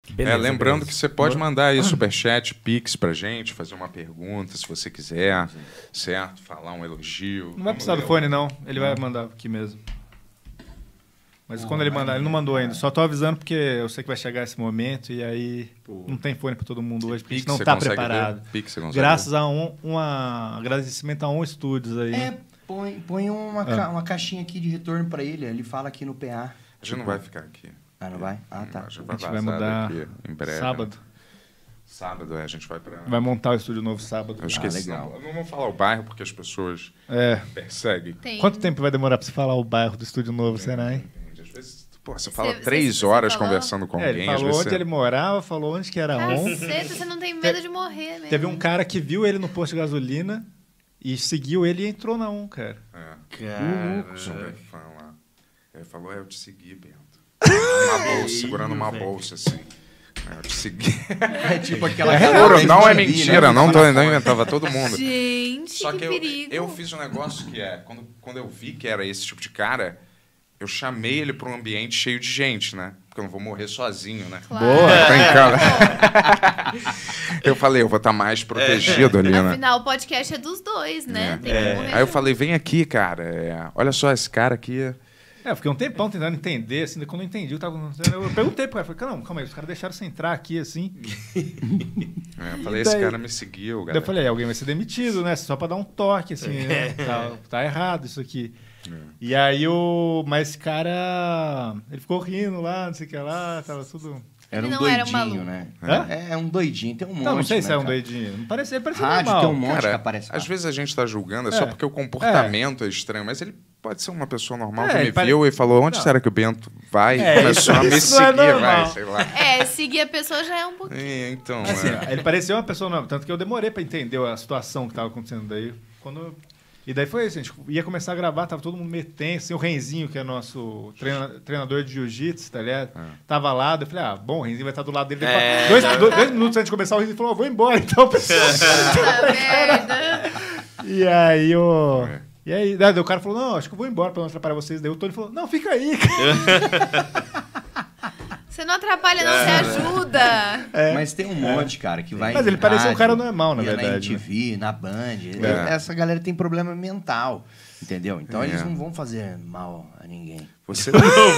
Beleza, lembrando que você pode mandar aí superchat, pix pra gente, fazer uma pergunta, se você quiser, certo? Falar um elogio. Não vai precisar do fone, não. Ele vai mandar aqui mesmo. Mas quando ele mandar, ele não mandou ainda. Só tô avisando porque eu sei que vai chegar esse momento e aí não tem fone pra todo mundo hoje, porque a gente não tá preparado. Graças a um agradecimento a Studios aí. Põe uma caixinha aqui de retorno pra ele. Ele fala aqui no PA. A gente não vai ficar aqui. Ah, não vai? Ah, tá. A gente vai mudar em breve. Sábado. Sábado, a gente vai pra... Vai montar o estúdio novo sábado. Eu esqueci. Legal. Não vou falar o bairro, porque as pessoas perseguem. Quanto tempo vai demorar pra você falar o bairro do estúdio novo, será, hein? Às vezes, você fala 3 horas conversando com alguém. Ele falou onde ele morava, falou onde que era onde. Você não tem medo de morrer, mesmo. Teve um cara que viu ele no posto de gasolina e seguiu ele e entrou na cara. Ele falou, eu te segui, Bento. Segurando uma bolsa, assim. Eu te segui. É tipo aquela... Não é mentira, não inventava todo mundo. Gente, só que perigo. Eu fiz um negócio que quando eu vi que era esse tipo de cara, eu chamei ele para um ambiente cheio de gente, né? Porque eu não vou morrer sozinho, né? Claro. Boa! Eu falei, eu vou estar mais protegido ali, né? Afinal, o podcast é dos dois, né? Tem que morrer. Aí eu falei, vem aqui, cara. Olha só, esse cara aqui... Eu fiquei um tempão tentando entender, assim, quando eu entendi o que estava acontecendo, eu perguntei pro cara, falei, calma aí, os caras deixaram você entrar aqui, assim. Eu falei, esse cara me seguiu, galera. Daí eu falei, alguém vai ser demitido, né? Só pra dar um toque, assim, né? Tá errado isso aqui. E aí mas esse cara, ele ficou rindo lá, não sei o que lá, tava tudo... Era um Ele não doidinho, era um maluco. né? Hã? É um doidinho, tem um monte. Não sei se né, é um cara? doidinho. Ele parecia Rádio normal. tem um monte Cara, que aparece lá. às vezes a gente tá julgando só porque o comportamento é estranho, mas ele pode ser uma pessoa normal que me ele viu e falou, onde será que o Bento vai? E começou a me isso não é seguir, normal. sei lá. Seguir a pessoa já é um pouquinho. Então, Assim, ele parecia uma pessoa normal, tanto que eu demorei pra entender a situação que tava acontecendo daí. E daí foi isso, a gente ia começar a gravar, tava todo mundo meio tenso, assim, o Renzinho, que é nosso treinador de jiu-jitsu, tá ligado? Tava lá, eu falei, bom, o Renzinho vai estar do lado dele. Dois minutos antes de começar, o Renzinho falou, vou embora, então, pessoal. Merda. E aí, daí o cara falou, não, acho que eu vou embora pra não atrapalhar vocês. Daí o Tony falou, não, fica aí, cara. Você não atrapalha, não, você ajuda. Mas tem um monte, cara, que vai. Mas ele parecia um cara normal, na ia verdade. Na MTV, na Band. Essa galera tem problema mental, entendeu? Então eles não vão fazer mal a ninguém. Você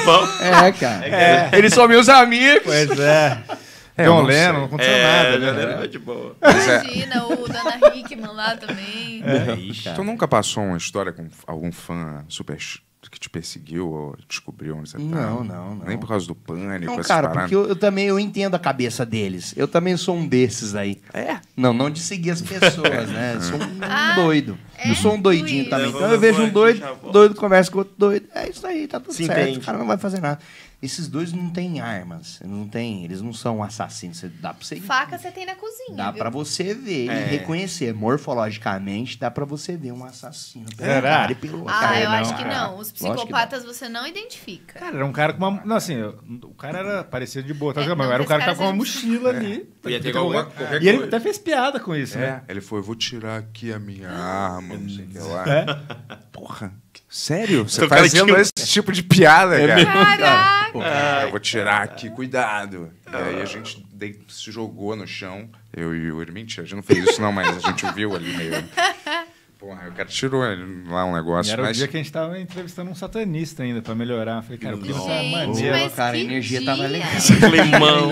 cara. Eles são meus amigos. Pois é. John Lennon, não aconteceu nada. Né? De boa. Imagina, o Dana Hickman lá também. Tu nunca passou uma história com algum fã super que te perseguiu ou descobriu onde você tá? Não. Nem por causa do pânico, Não, cara, porque eu também entendo a cabeça deles. Eu também sou um desses aí. Não de seguir as pessoas, né? Eu sou um doido. Eu sou um doidinho também. Então eu vejo um doido conversa com outro doido. É isso aí, tá tudo certo. Entende. O cara não vai fazer nada. Esses dois não têm armas. Eles não são assassinos. Dá pra você... Faca você tem na cozinha, Dá pra você ver e reconhecer. Morfologicamente, dá pra você ver um assassino. Será? Eu acho que não. Os psicopatas você não identifica. Cara, era um cara com uma... Não, assim, o cara parecia de boa. Mas era um cara que tava com uma mochila ali. Ia ter qualquer E ele coisa. até fez piada com isso, né? Ele foi, eu vou tirar aqui a minha arma, não sei o que lá. Porra, sério? Você Então, fazendo esse tipo de piada, cara? Caraca! Eu vou tirar aqui, cuidado. E aí a gente se jogou no chão. Eu e o Yuri, mentira, a gente não fez isso não, mas a gente viu ali meio... Porra, o cara tirou lá um negócio. E era o dia que a gente tava entrevistando um satanista ainda, pra melhorar. Eu falei, cara, eu queria Gente, uma maneira. mas cara, a que energia dia. tava legal. Climão.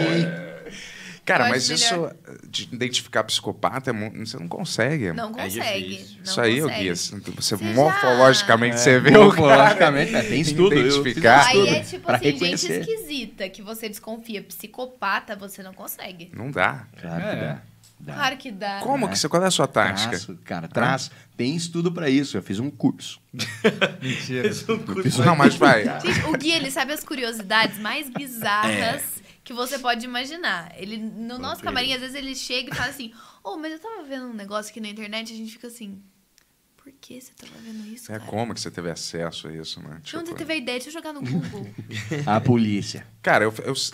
Cara, Pode mas melhor. isso de identificar psicopata, você não consegue. Não consegue. difícil. Não Isso aí, consegue. Gui, você Você morfologicamente, já- você vê o cara. Morfologicamente, tem estudo. Identificar. Aí é tipo pra assim, gente reconhecer. esquisita que você desconfia. Psicopata, você não consegue. Não dá. Claro que dá. Claro que dá. Como que você... Qual é a sua tática? Traço. Tem estudo pra isso. Eu fiz um curso. Mentira. Não, mas vai. Gente, o Gui, ele sabe as curiosidades mais bizarras que você pode imaginar. Ele, no nosso camarim, às vezes ele chega e fala assim, mas eu tava vendo um negócio aqui na internet e a gente fica assim, por que você tava vendo isso, cara? Como que você teve acesso a isso, né? De onde você teve a ideia? Deixa eu jogar no Google. A polícia. Cara,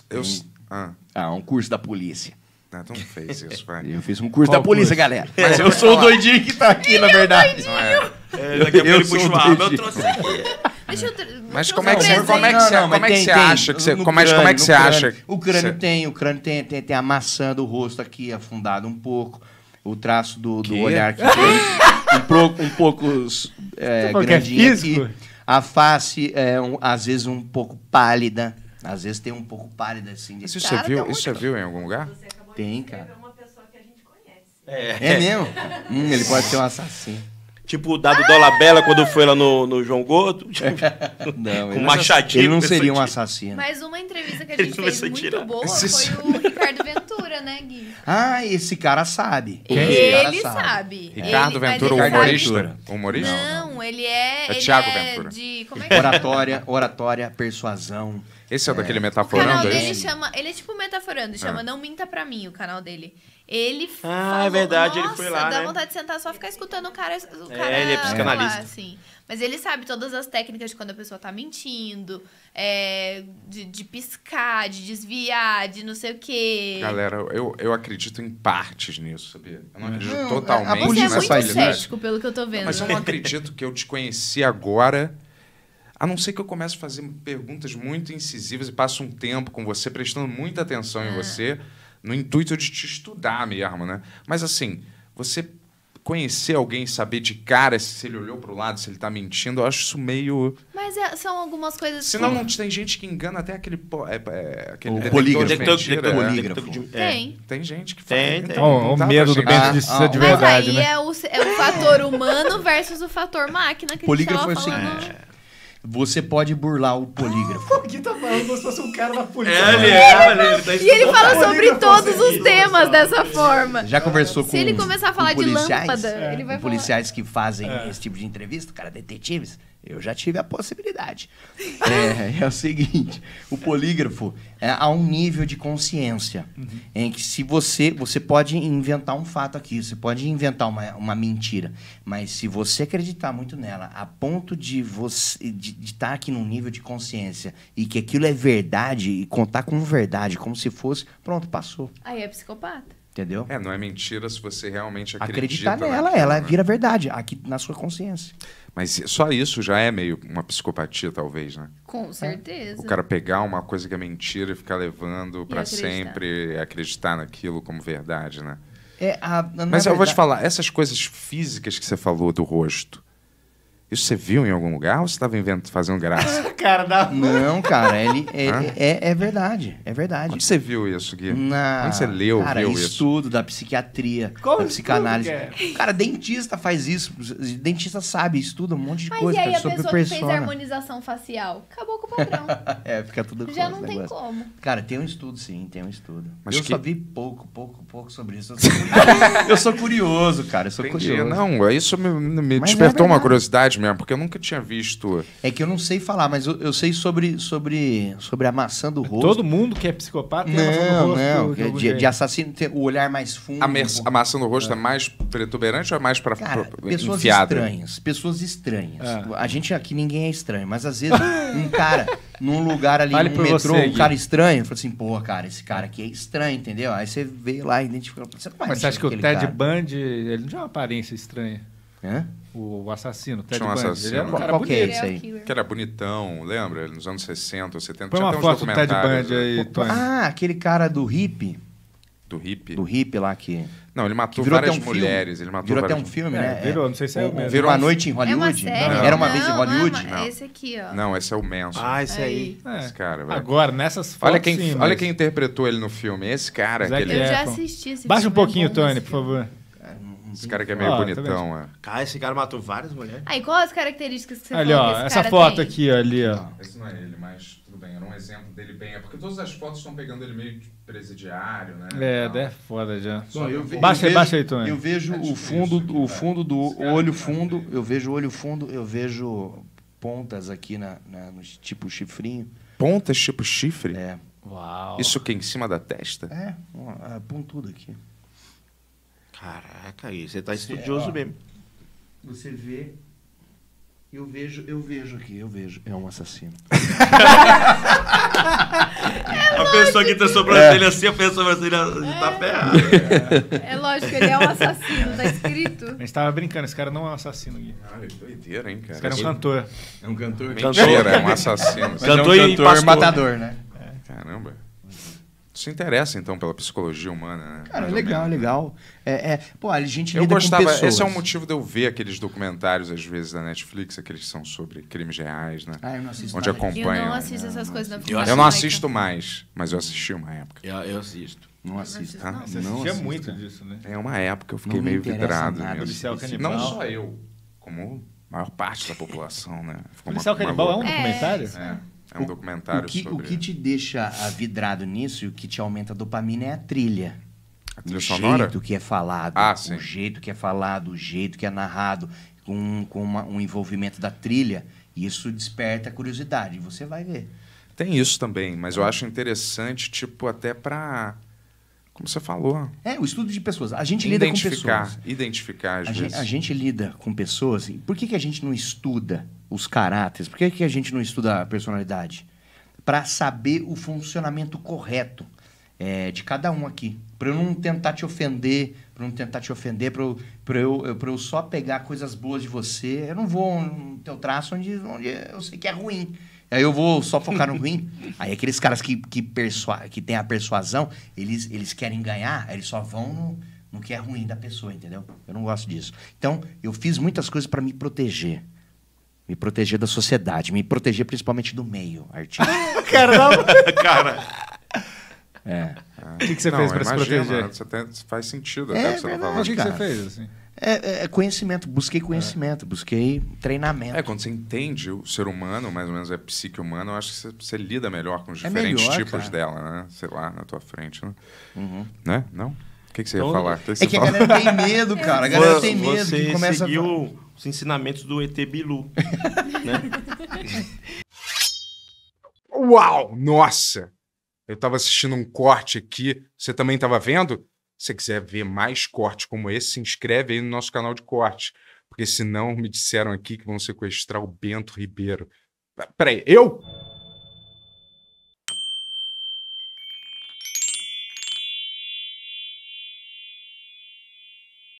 Um curso da polícia. tu não fez isso, vai. Eu fiz um curso Qual da polícia, curso? galera. Mas eu sou o doidinho que tá aqui, na verdade. Não é. Daqui a pouco ele sou puxa o doidinho. arma, eu trouxe aqui. Deixa eu Mas deixa eu como é que fazer você, como é que presente. você, como é que você acha que você, no como é que você crânio. acha? O crânio tem a maçã do rosto aqui afundada um pouco, o traço do olhar aqui um pouco grandinho aqui. A face às vezes um pouco pálida, às vezes tem um pouco pálida assim. Isso Cara, você viu? tá Isso você viu em algum lugar? Tem, cara. Uma pessoa que a gente conhece. É mesmo? Ele pode ser um assassino. Tipo o Dado Dolabella quando foi lá no João Gordo. Não, Com machadinho. ele não começou seria um a assassino. Mas uma entrevista que a Ele gente fez começou a muito tirar. boa foi o Ricardo Ventura, né, Gui? Ah, esse cara sabe. Ele sabe. Ricardo Ele- Ventura, o mas ele humorista? Ventura. O humorista? Não, ele é. É ele Thiago é Ventura. de. Como é que é? Oratória, persuasão. Esse é daquele O canal metaforando, é dele isso? chama. Ele é tipo metaforando, chama Não Minta Pra Mim, o canal dele. Ele é verdade, ele Nossa, foi lá, dá né? vontade de sentar só ficar escutando o cara ele é psicanalista. falar, assim. Mas ele sabe todas as técnicas de quando a pessoa tá mentindo, de piscar, de desviar, de não sei o quê. Galera, eu acredito em partes nisso, sabia? Eu não acredito Não, totalmente a Você é polícia nessa muito faz isso. habilidade. cético, pelo que eu tô vendo. Mas eu não acredito que eu te conheci agora, a não ser que eu comece a fazer perguntas muito incisivas e passe um tempo com você, prestando muita atenção em você, no intuito de te estudar mesmo, né? Mas assim, você conhecer alguém e saber de cara se ele olhou para o lado, se ele tá mentindo, eu acho isso meio... Mas são algumas coisas Senão não tem gente que engana até aquele aquele O detector polígrafo. de mentira, Detector é. polígrafo. Tem. Tem gente que Tem, faz. tem. O dá medo do pra chegar. bento de ser de Mas verdade, aí né? é o fator humano versus o fator máquina que Polígrafo a é gente o tava falando. seguinte. Você pode burlar o polígrafo. Aqui tá falando como se fosse um cara da polícia. Ele tá E ele fala sobre Polígrafo todos os consegue. temas dessa forma. Já conversou com Se ele começar a falar com de policiais? lâmpada, ele vai Com falar. policiais que fazem esse tipo de entrevista, cara, detetives. Eu já tive a possibilidade. É o seguinte, o polígrafo há um nível de consciência em que se você pode inventar um fato aqui, você pode inventar uma mentira, mas se você acreditar muito nela, a ponto de você de estar aqui num nível de consciência e que aquilo é verdade e contar como verdade, como se fosse, pronto, passou, Aí é psicopata. entendeu? Não é mentira se você realmente acredita Acreditar nela, naquilo, ela né? vira verdade, aqui na sua consciência. Mas só isso já é meio uma psicopatia, talvez, né? Com certeza. O cara pegar uma coisa que é mentira e ficar levando pra acreditar. sempre e acreditar naquilo como verdade, né? Na Mas eu vou te verdade- falar, essas coisas físicas que você falou do rosto, isso você viu em algum lugar ou você estava fazendo graça? Cara da... Não, cara, ele Hã? é verdade, é verdade. Onde você viu isso, Gui? Na... Onde você leu, cara, viu isso? estudo da psiquiatria, Como- da psicanálise. como que Cara, dentista faz isso. Dentista sabe, estuda um monte de Mas coisa e aí cara, a sobre pessoa que fez a persona. harmonização facial? Acabou com o padrão. Fica tudo Já com não esse tem negócio. como. Cara, tem um estudo, sim, tem um estudo. Mas eu que- só vi pouco sobre isso. Eu sou curioso, cara, eu sou Entendi. curioso. Não, isso me Mas despertou é uma verdade. curiosidade mesmo, porque eu nunca tinha visto. É que eu não sei falar, mas eu sei sobre a maçã do rosto. Todo mundo que é psicopata tem a maçã no rosto Não, de algum de jeito. assassino tem o olhar mais fundo. A maçã no rosto é mais protuberante ou é mais para Cara, pessoas enfiada? estranhas. Pessoas estranhas. Ah. A gente aqui ninguém é estranho, mas às vezes um cara num lugar ali, Fale no por metrô, você, um Gui. cara estranho, fala assim, pô, cara, esse cara aqui é estranho, entendeu? Aí você vê lá e identifica. Você não vai Mas você mexer acha que o com Ted aquele Bundy, ele não tinha uma aparência estranha? cara. Hã? O assassino, o Ted Tinha um Bundy. assassino. Ele era um cara Qual que é bonito. esse aí? Killer. Que era bonitão, lembra? Ele nos anos 60 ou 70. Põe tinha uma até uns foto do Ted documentários, Bundy aí, Tony. Ah, aquele cara do hippie. Do hippie. Do hippie lá que Não, ele que matou virou até várias um filme. mulheres. Ele matou Virou até várias... um filme, É, né? virou, não sei se é o mesmo. virou Uma um- Noite em É uma Hollywood? série? Não. Era uma vez em Não, Hollywood? Não, Não. é esse aqui, ó. Não, esse é o Manson. Ah, esse aí. É. Esse cara, velho. Agora, nessas fotos, Olha quem, sim, olha mas- quem interpretou ele no filme. Esse cara. Zac Aquele, Eu já Efron. assisti esse Baixa um filme, é pouquinho, bom Tony, esse por filme. favor. esse cara que é meio Ó, tá bonitão. é. Cara, esse cara matou várias mulheres. Aí, qual as características que você Ali, falou ó, que esse essa cara foto tem? aqui, ó, ali, ó. Esse não é ele, mas tudo bem. Era um exemplo dele bem. É porque todas as fotos estão pegando ele meio de presidiário, né? É, Então, é foda já. Baixa Baixa aí, Tony. Eu vejo o fundo do olho fundo, eu vejo o olho fundo, eu vejo pontas aqui no tipo chifrinho. Pontas tipo chifre? É, Uau. Isso aqui em cima da testa? pontudo aqui. Caraca, aí você tá estudioso mesmo. Você vê Eu vejo aqui, é um assassino. A pessoa que tem sobrancelha assim, a pessoa vai tá ferrada. É lógico, ele é um assassino, tá escrito. A gente tava brincando, esse cara não é um assassino, Gui. Ah, que doideira, hein, cara? Esse cara é um cantor. É um cantor? Mentira, é um assassino. Mas cantor é um cantor matador, né? Caramba. Isso interessa, então, pela psicologia humana, né? Cara, legal. Pô, a gente Eu lida gostava, com pessoas. esse é um motivo de eu ver aqueles documentários, às vezes, da Netflix, aqueles que são sobre crimes reais, né? Ah, eu não assisto Onde nada. acompanham. Eu não assisto essas coisas na Eu vida. não assisto mais, mas eu assisti uma época. Eu assisto. Não assisto. Ah, Você não assistia assisto, muito cara. disso, né? É uma época eu fiquei Não me meio interessa vidrado nada. nisso. Policial Canibal. Não só eu, como a maior parte da população, né? Ficou Policial Canibal é um documentário? É um documentário sobre... O que te deixa vidrado nisso e o que te aumenta a dopamina é a trilha. A trilha O sonora? jeito que é falado, sim. o jeito que é falado, o jeito que é narrado, com um envolvimento da trilha, isso desperta a curiosidade. Você vai ver. Tem isso também, mas eu acho interessante, tipo, até pra... Como você falou. O estudo de pessoas. A gente lida com pessoas. Identificar, às vezes. A gente lida com pessoas. Por que a gente não estuda os caráteres? Por que a gente não estuda a personalidade? Para saber o funcionamento correto de cada um aqui. Para eu não tentar te ofender, para eu só pegar coisas boas de você. Eu não vou no teu traço onde eu sei que é ruim. Aí eu vou só focar no ruim. Aí aqueles caras que têm a persuasão, eles querem ganhar, aí eles só vão no que é ruim da pessoa, entendeu? Eu não gosto disso. Então, eu fiz muitas coisas para me proteger. Me proteger da sociedade, me proteger principalmente do meio artístico. Cara. O que você fez para se proteger? Faz sentido até o que você tá falando. O que você fez, assim? Conhecimento, busquei conhecimento, busquei treinamento. Quando você entende o ser humano, mais ou menos a psique humana, eu acho que você lida melhor com os É diferentes melhor, tipos cara. dela, né? Sei lá, na tua frente, né? Uhum. Né? Não? O que você ia Então, falar? É que a galera tem medo, cara. A galera tem medo Você que começa a... seguiu os ensinamentos do ET Bilu. Uau! Nossa! Eu tava assistindo um corte aqui. Você também tava vendo? Se você quiser ver mais cortes como esse, se inscreve aí no nosso canal de corte. Porque senão me disseram aqui que vão sequestrar o Bento Ribeiro. Peraí, eu?